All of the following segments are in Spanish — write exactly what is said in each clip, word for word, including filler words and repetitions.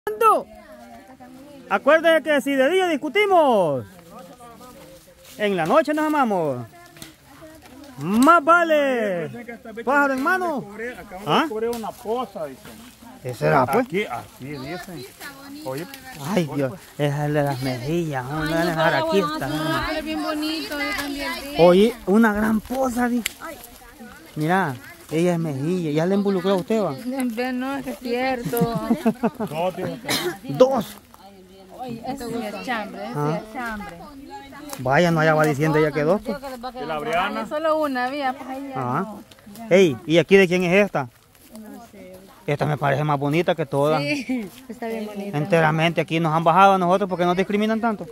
Acuérdense que si de día discutimos, en la noche nos amamos. Más vale pájaro en mano. ¿Ah? Descubrí una poza, dicen. ¿Qué será, pues? Aquí, así dicen. Oye, ay, Dios, esa es de las mejillas. Vamos a dejar aquí esta. Es bien bonito. Oye, una gran poza. Mira, ella es mejilla. ¿Ya le involucró a usted, va? No, es cierto. dos, Dos. Esto es chambre, Ah. es chambre. Vaya, no, ya va diciendo ella que dos. Pues. ¿Y la Briana? Solo una había, pues ahí ya Ah. no. Ey, ¿y aquí de quién es esta? Esta me parece más bonita que todas. Sí, está bien bonita. Enteramente aquí nos han bajado a nosotros porque nos discriminan tanto.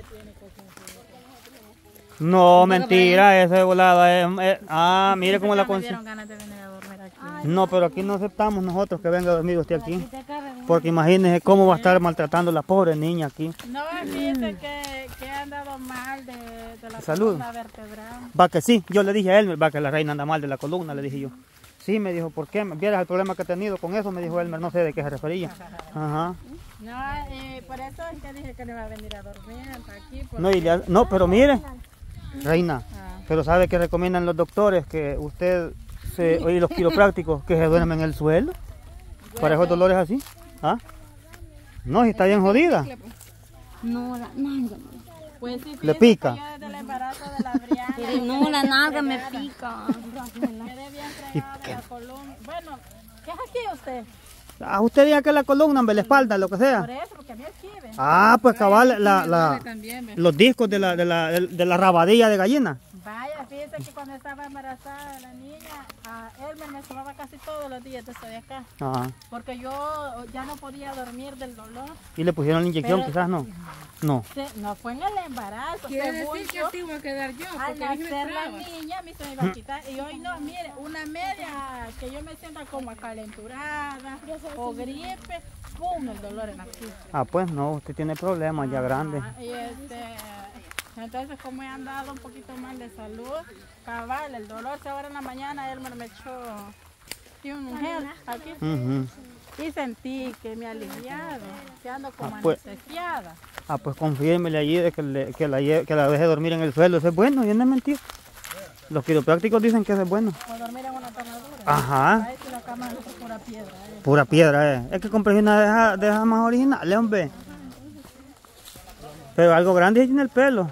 No, mentira, esa de volada es, es- ah, mire cómo la consigue. No, pero aquí no aceptamos nosotros que venga a dormir usted aquí. Porque imagínese cómo va a estar maltratando a la pobre niña aquí. No, fíjese que, que ha andado mal de, de la Salud. columna vertebral. Va que sí, yo le dije a él, va que la reina anda mal de la columna, le dije yo. Sí, me dijo, ¿por qué? ¿Vieras el problema que he tenido con eso? Me dijo Elmer, no sé de qué se refería. Ajá. No, eh, por eso es que dije que no iba a venir a dormir hasta aquí. No, y le- no, pero mire, reina, Ah. pero ¿sabe que recomiendan los doctores que usted se, y los quiroprácticos que se duermen en el suelo? Para esos dolores así. ¿Ah? No, si está bien jodida. No, la nalga. Pues sí, Le fíjese pica. que yo desde el embarazo de la Briana. No, la nalga me pica. Quedé bien fregada de la columna. Bueno, ¿qué es aquí usted? Ah, usted diga que la columna, hombre, la espalda, lo que Por sea. eso, porque a mí aquí ve. Ah, pues cabal, la, la, También ve. los discos de la, de, la, de la rabadilla de gallina. Vaya, fíjese que cuando estaba embarazada de la niña, a Elmer me sobaba casi todos los días de de acá. Ajá. Porque yo ya no podía dormir del dolor. Y le pusieron la inyección, Pero- quizás no. No. Se- no fue en el embarazo. según yo, te iba a quedar yo. al nacer la niña, a mí se me iba a quitar. Y hoy no, mire, una media que yo me sienta como acalenturada o gripe, pum, el dolor en la pierna. Ah, pues no, usted tiene problemas ya grandes. Ah, y este, entonces como he andado un poquito mal de salud, cabal, el dolor, si ahora en la mañana él me echó y un gel aquí Ujú. y sentí que me ha aliviado, que ando como Ah, pues. anestesiada. Ah, pues confírmele allí de que, le- que, la, lle- que la deje dormir en el suelo. Eso es bueno, y no es mentira. Los quiroprácticos dicen que eso es bueno. O dormir en una tomadura. Ajá. Ahí sí la cama es pura piedra. eh. Pura piedra, eh. Es que compré una de esas de esas más originales, hombre. Pero algo grande tiene el pelo.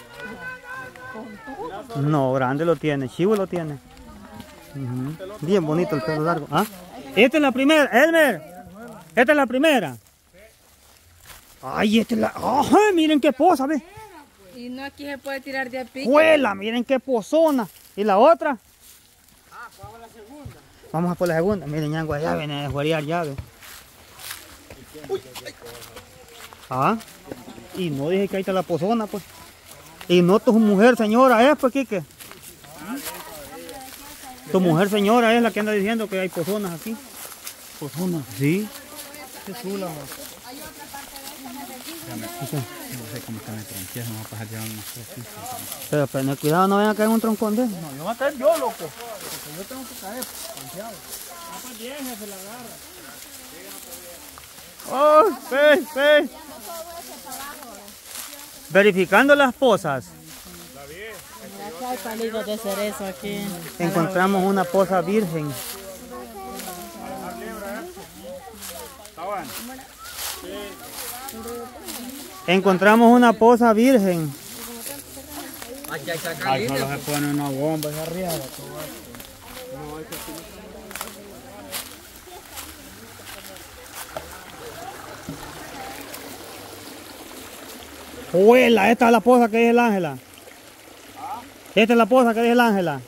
No, grande lo tiene, chivo lo tiene. Ujú. Bien bonito el pelo largo. ¿Ah? Esta es la primera, Elmer. Esta es la primera. Ay, esta es la... ¡Ajá! Miren qué poza, ve. Y no aquí se puede tirar de a pique. ¡Juela! Miren qué pozona. ¿Y la otra? Vamos a por la segunda. Miren, Ñango allá viene a jugar ya, ve. Ah, y no dije que ahí está la pozona, pues. Y no tu mujer, señora, es, pues, Quique. Tu mujer, señora, es la que anda diciendo que hay pozonas aquí. ¿Pozonas? Sí. Qué chula, no sé cómo están las tronquillas, no va a pasar llevando unas cosas. pero ten cuidado, no venga a caer en un troncón de eso. No, yo voy a caer yo, loco. Porque yo tengo que caer, confiado. Ah, pues bien, se la agarra. ¡Oh, sí, sí! Verificando las pozas, Aquí hay palitos de cerezo aquí. encontramos una poza virgen. ¿Está bueno? Encontramos una poza virgen. Ay, solo se pone una bomba de arriba. ¡Juela! Esta es la poza que dice el Ángela. Esta es la poza que dice el Ángela.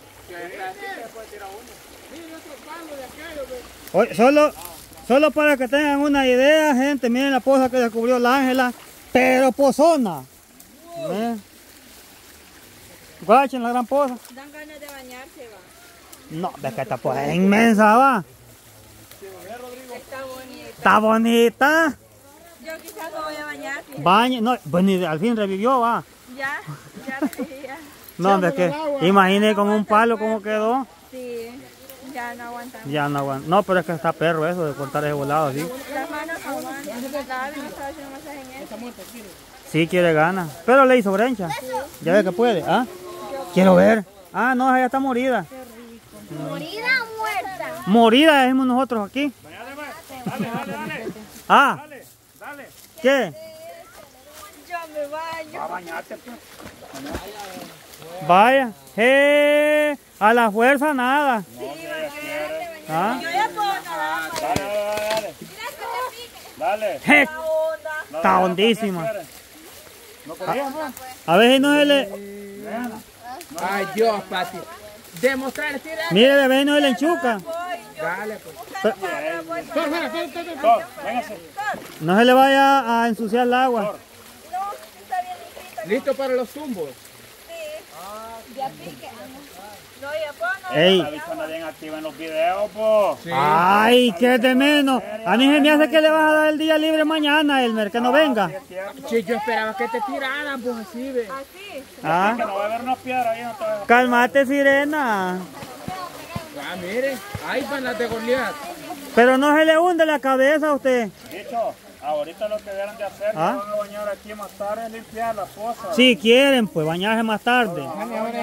Oye, solo, solo para que tengan una idea, gente, miren la poza que descubrió el Ángela, pero pozona. ¿Eh? Guachen la gran poza. Dan ganas de bañarse, va. No, ves que esta poza es inmensa, va. Está bonito. Está bonita. Yo quizás no voy a bañar. fíjate. Bañe, no, bueno, y al fin revivió, va. Ya, ya, sí, ya. No, hombre, es que imagine con un palo cómo quedó. Sí, ya no aguantan. Ya no aguanta. No, pero es que está perro eso de cortar ese volado así. Las manos aguantan. La Abby me estaba haciendo masaje en eso. Sí quiere ganas. Pero le hizo brencha. Ya ve que puede. ¿Ah? Quiero ver. Ah, no, ella está morida. ¿Morida o muerta? Morida decimos nosotros aquí. Dale, dale, dale. Ah, Dale, dale. ¿qué? Yo me baño. Va a bañarte, pues. Vaya. Eh, a la fuerza nada. ¿Ah? Yo ya puedo nadar. Dale, dale, dale. Dale. Je, No, está no, hondísima. no, no podías, ¿no? A veces no se le... Ay, Dios, Pati. Demostrar, tira. Mire, a veces no se le enchuca. Dale, pues. Pero Cor, véngase. no se le vaya a ensuciar el agua. No, está bien limpita. Listo para los zumbos. Ya pique. No, ya puedo nadar. Ey. La bicha anda bien activa en los videos, po. Sí. Ay, qué de menos. A mí se me hace que le vas a dar el día libre mañana, Elmer, que no venga. Che, yo esperaba que te tiraran, pues así, ve. Así. Ah, Que no va a haber una piedra ahí, no te va a... cálmate, sirena. Ah, mire. Ahí van las de Goliat. Pero no se le hunde la cabeza a usted. Dicho, ahorita lo que deben de hacer, ¿Ah? que van a bañar aquí más tarde, es limpiar la fosa. Si quieren, pues bañarse más tarde. Aquí van a venir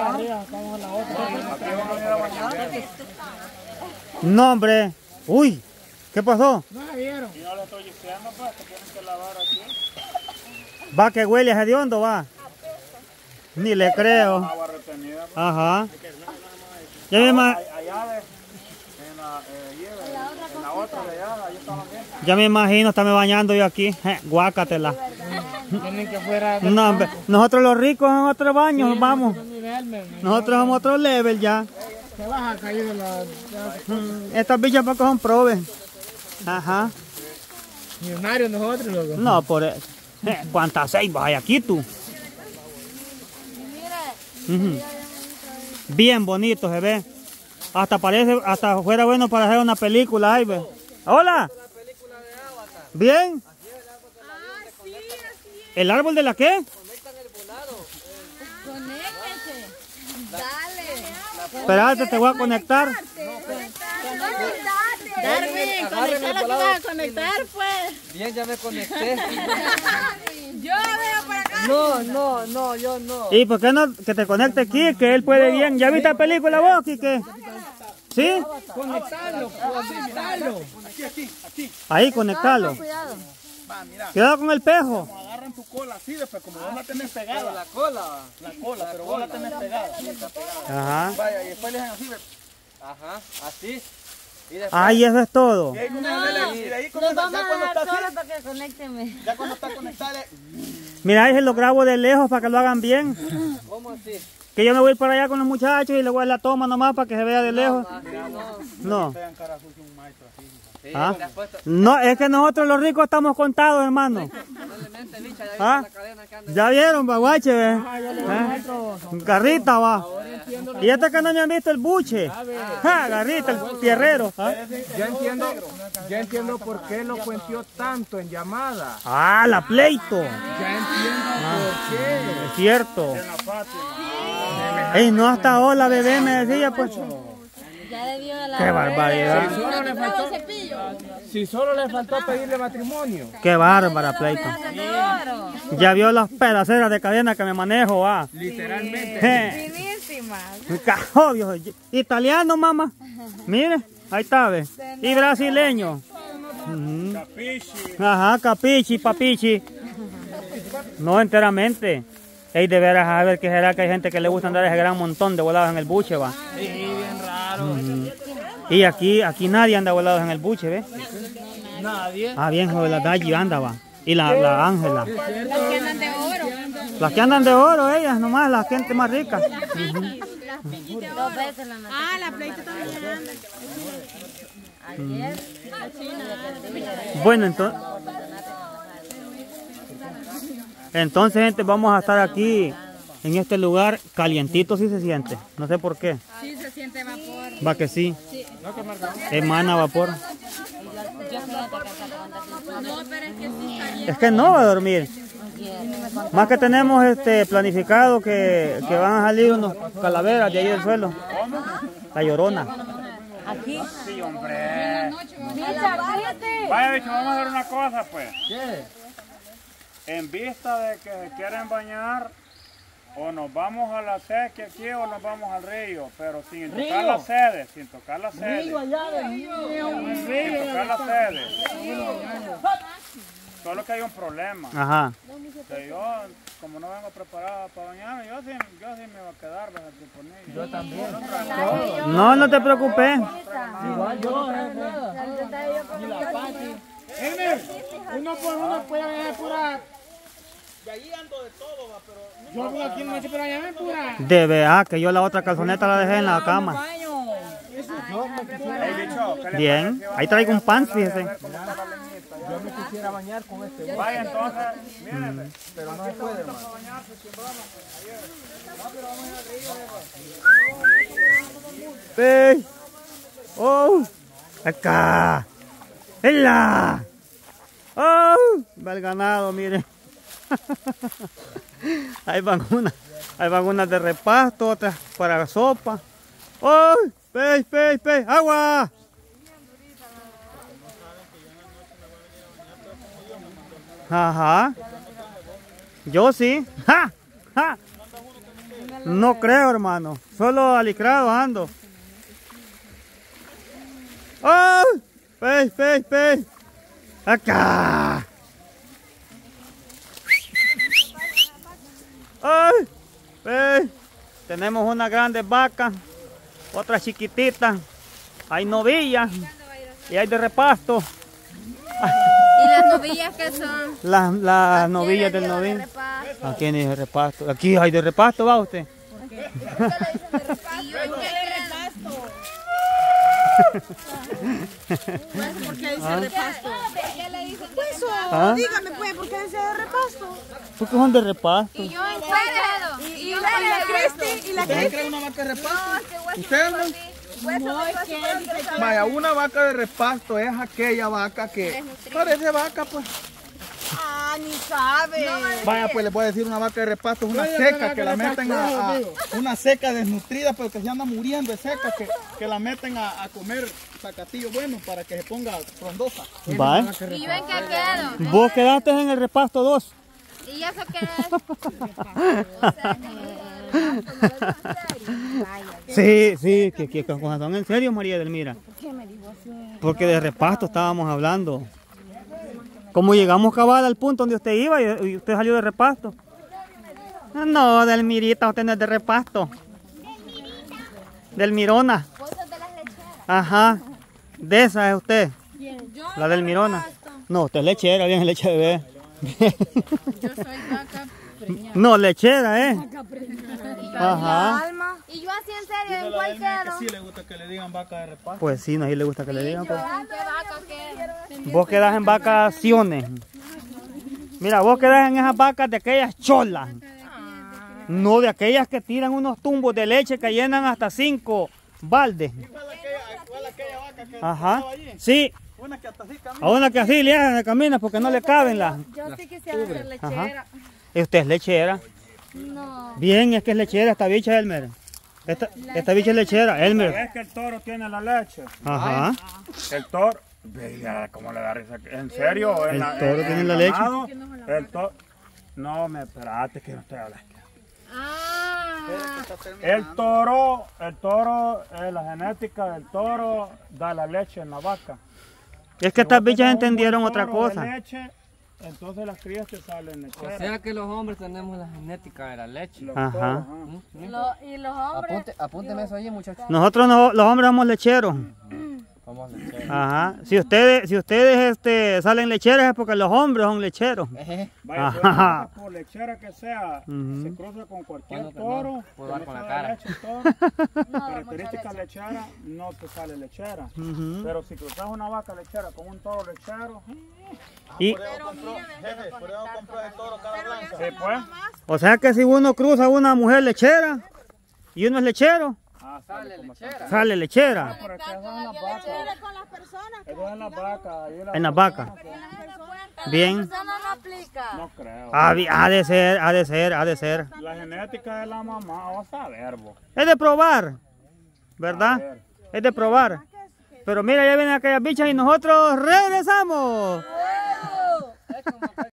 a bañar. No, hombre. Uy, ¿qué pasó? No la vieron. Y no les estoy diciendo, pues, que tienen que lavar aquí. Va que huele a hediondo, va. Ni le creo. Agua retenida. Pues. Ajá. Ya me, ima- Ay- Allá de, en la, eh, allí de- en la otra de allá, ahí estaban bien. ya me imagino, estarme bañando yo aquí. Je, guácatela. Tienen que fuera de No, hombre. Nosotros los ricos en otro baño, vamos. nivel, men. Nosotros somos otro level ya. Se baja a caer de la... Mm, Estas bichas para que son probes. Ajá. Millonarios nosotros, loco. No, por eso. Eh, ¿Cuántas ceibas hay aquí tú? Ujú. Bien bonito se ve. Hasta parece, hasta fuera bueno para hacer una película ahí, ve. Hola. Bien. ¿El árbol de la qué? Conéctense. Dale. Espérate, te voy a conectar. Darwin, conectar lo que vas a conectar, pues. Bien, ya me conecté. Yo veo para acá. No, no, no, yo no. ¿Y por qué no que te conecte aquí? Que él puede bien. ¿Ya viste la película vos, Quique? ¿Sí? Conectarlo, conectarlo. Ahí, conectalo. Va, mira, Cuidado con el pejo. agarran tu cola así, después como vos la tenés pegada. La cola. La cola, pero vos la tenés pegada. Ajá. Vaya, y después le dejan así, ve. Ajá, así. Y después, Ay, eso es todo. Y ahí con el- y de ahí con Nos el- vamos ya a cuando está dejar solos así, para que conéctenme. ya cuando está conectada, le- Mira, ahí se lo grabo de lejos para que lo hagan bien. ¿cómo así? Que yo me voy para allá con los muchachos y luego la toma nomás para que se vea de lejos. Así no. No. pegan cara sucia un maestro así. Sí, ¿Ah? te has puesto. No, es que nosotros los ricos estamos contados, hermano. Probablemente, bicha, ya ¿Ah? viste la cadena que anda. Ya vieron, baguache, ve. ¿Eh? Garrita, va. Y este que no me han visto el buche. Ja, Garrita, el tierrero. ¿Ah? Ya entiendo, ya entiendo por qué lo cuentió tanto en llamada. Ah, la pleito. Ya entiendo por qué. Es cierto. Ey, no hasta hola, bebé, me decía, pues. Ya debió de la... Qué barbaridad. Si solo le faltó, si solo le faltó pedirle matrimonio. Qué bárbara, pleito. de oro. Ya vio las pedaceras de cadena que me manejo, ah. Literalmente. Je. Finísimas. Obvio, italiano, mamá. Mire, ahí está, ve. Y brasileño. Ujú. Ajá, capichi, papichi. No enteramente. Ey, de veras, a ver qué será que hay gente que le gusta andar ese gran montón de volados en el buche, va. Sí, bien raro. Ujú. Y aquí, aquí nadie anda volados en el buche, ¿ve? Nadie. Ah, bien, joven, la Dayi anda, va. Y la, la Ángela. Las que andan de oro. Las que andan de oro, ellas, nomás, la gente más rica. Dos veces la noche. Ah, la pleita también anda. Ayer. Bueno, entonces... Entonces, gente, vamos a estar aquí en este lugar calientito, si se siente. No sé por qué. Sí, se siente vapor. Va que sí. Emana vapor. No, pero es que sí está bien. Es que no va a dormir. Más que tenemos este planificado que, que van a salir unos calaveras de ahí del suelo. La Llorona. Aquí. Sí, hombre. Bicha, cállate. Vaya, bicho, vamos a hacer una cosa, pues. ¿Qué? En vista de que se quieren bañar, o nos vamos a la sequía aquí o nos vamos al río, pero sin tocar ¿Río? la sede, sin tocar la sede. Río allá del río. Sin tocar la sede. Solo que hay un problema. Ajá. Que yo, como no vengo preparado para bañarme, yo sí, yo sí me voy a quedar desde aquí por mí. Yo también. No, no te preocupes. Igual yo, eh, ni la Pati. Elmer, uno por uno puede bañar pura. Y ahí ando de todo, va, pero... Yo por aquí no me para bañarme pura. De verdad que yo la otra calzoneta la dejé en la cama. Hey, bicho, ¿qué le Bien. parece? Ahí traigo un pants, A ver fíjese. cómo está la leñita. Yo me quisiera bañar con este bote, Vaya, entonces, mírenme. pero no se puede, hermano. ¡Ey! ¡Oh! ¡Acá! ¡Ela! ¡Oh! Va el ganado, miren. Ahí van unas, ahí van unas de repasto, otras para sopa. ¡Oh! ¡Pey, pey, pey! ¡Agua! Ajá. Yo sí. ¡Ja! ¡Ja! No creo, hermano. Solo alicrado ando. ¡Oh! ¡Pey, pey, pey! ¡Acá! ¡Ay! ¡Pey! Tenemos una grande vaca, otra chiquitita. Hay novillas y hay de repasto. ¿Y las novillas qué son? Las, las novillas del novillo. Aquí hay de repasto. Aquí hay de repasto, va usted. ¿Y yo en qué le repasto? ¿Por qué dice repasto? Eso, ¿Ah? dígame pues, ¿por qué dice de repasto? ¿Por qué son de repasto? ¿Y yo en qué quedo? Y, y la, la Cristi, y la ¿Ustedes Cristi. creen una vaca de repasto? No, ¿Ustedes no? hueso de hueso. Vaya, una vaca de repasto es aquella vaca que parece vaca, pues. Ah, ni sabe. Vaya, pues les voy a decir, una vaca de repasto es una seca que la meten a, a- una seca desnutrida, pero que se anda muriendo de seca, que, que la meten a, a comer zacatillo bueno para que se ponga frondosa. ¿Va? ¿Y yo en qué quedo? Vos quedaste en el repasto dos. ¿Y eso qué es? Sí, sí, que, que con razón, en serio, María Delmira. ¿Por qué me dijo así? Porque de repasto estábamos hablando. Como llegamos cabal al punto donde usted iba y, y usted salió de repasto. No, Delmirita, usted no es de repasto. Delmirona. ¿Vos sos de las lecheras? Ajá. De esa es usted. La Delmirona. No, usted es lechera, bien leche de bebé. Yo soy vaca preñada. No, lechera, ¿eh? Ajá. Alma. Y yo así en serio, ¿en cuál quedo? Sí le gusta que le digan vaca de repasto. Pues sí, no, a él le gusta que le digan. Pues. ¿En qué vaca quedo? Vos quedás en vacaciones. Mira, vos quedás en esas vacas de aquellas cholas. No de aquellas que tiran unos tumbos de leche que llenan hasta cinco baldes. ¿Cuál aquella, cuál aquella vaca que Ajá. estaba allí? Sí, Una que hasta así camina. a una que así le hagan camina porque no le caben las. Yo sí quisiera ser lechera. Ajá. ¿Y usted es lechera? No. Bien, es que es lechera esta bicha, Elmer. Esta, esta bicha es lechera, Elmer. ¿Ves que el toro tiene la leche? Ajá. El toro, veía cómo le da risa. ¿En serio? El En la- toro en tiene el la leche. ganado, El toro. No, me espérate que no estoy hablando. Ah. El toro, el toro, eh, la genética del toro da la leche en la vaca. Es que estas bichas Tenemos un entendieron buen otra toro de cosa. leche, entonces las crías te salen O lecheras. sea que los hombres tenemos la genética de la leche. Los Ajá. toros, ajá. Lo- y los hombres. Apunte, apúnteme eso ahí, muchachos. Nosotros no- los hombres somos lecheros. Vamos a leche. Ajá. Si ustedes, si ustedes este, salen lecheras es porque los hombres son lecheros. Eje. Vaya, si Ajá. una vaca, por lechera que sea, Ujú. se cruza con cualquier Bueno, toro, perdón, puedo que dar no con la te da cara. leche, el toro, características lechera, no te sale lechera. Ujú. Pero si cruzas una vaca lechera con un toro lechero, Y, Por eso compró, jefe, por eso compró el toro cara blanca. sí pues. o sea que si uno cruza una mujer lechera y uno es lechero, Ah, sale como está. sale lechera Pero es que esas son las vacas. Con las personas. Esas son las vacas. ahí en las vacas. Bien. Eso no lo aplica. No creo. Ha, de- ha de ser, ha de ser, ha de ser. La genética de la mamá, vamos a ver, vos. Es de probar, A ¿verdad? ver. Es de probar. ¿Qué Pero mira, ya vienen aquellas bichas y nosotros regresamos.